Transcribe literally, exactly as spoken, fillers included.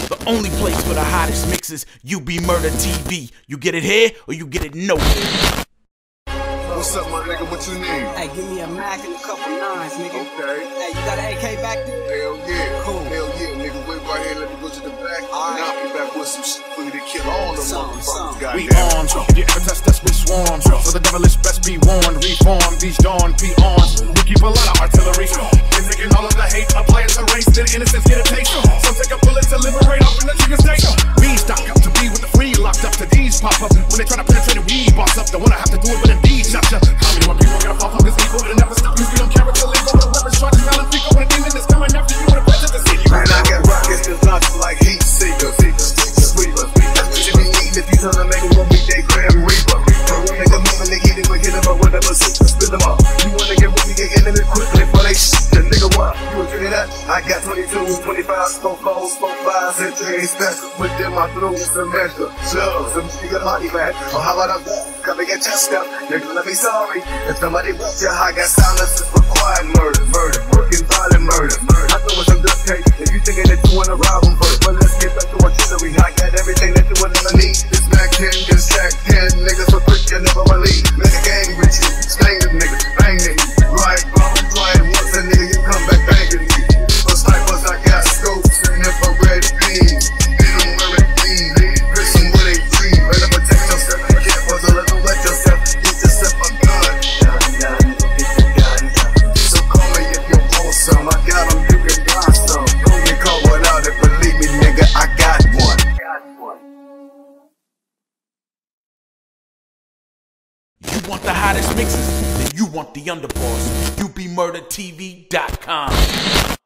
The only place for the hottest mixes, U B Murder T V. You get it here or you get it nowhere. What's up, my nigga? What you need? Hey, give me a Mac and a couple nines, nigga. Okay. Hey, you got an A K back there? Hell yeah. Cool. Hell yeah, nigga. Wait right here. Let me go to the back. All right. And I'll be back with some shit for you to kill all them Some, some. motherfuckers. We Goddamn. armed, you ever test us, we swarm. So the devilish best be warned. Reform these dawn peons. We keep a lot of artillery. We're taking all of the hate, apply it to race, then innocence get a taste. Some take a bullet to liberate up in the trigger state. We stock up to be with the free, locked up to these pop up. When they try to penetrate it, we boss up. Don't wanna have to do it, but indeed, chop ya. How many more people gotta fall from this evil? It'll never stop. You see them character legal with a weapons, try to smell and think when a demon is coming after you in the presence of the city. Man, I got rockets that launch like heat seekers. Sweepers. That's what you be eating if you tryna make them be they Grim Reaper. Make them move and they get it, we hit them up, whatever, spin them up. You wanna get with me, get in it quickly before they shit the nigga what? You would figure that? I got twenty-twos, twenty-fives, four fours, four fives, and three special. Put them my through some measure. Love, some nigga money back. Or how about a come and get tested up? Nigga, let me sorry. If somebody wants you, I got silence is required. Murder, murder, working violent murder. I know it's some duct tape. If you thinking that you wanna rob them first, but let's get back to artillery. I got everything that you would ever need. This Mac ten, this Jack ten, niggas for quick, you never believe. Make a gang with you, stain them niggas, bang niggas. Right, bro, trying once a nigga, you come back banging me. For snipers, I got scopes and infrared beams. They don't wear it clean, prison where they dream. Better protect yourself, you can't puzzle, let them let yourself. Get yourself a gun. So call me if you want some, I got them, you can buy some. Don't get caught without it, believe me nigga, I got one. You want the hottest mixes? Then you want the underboss. U B Murder T V dot com.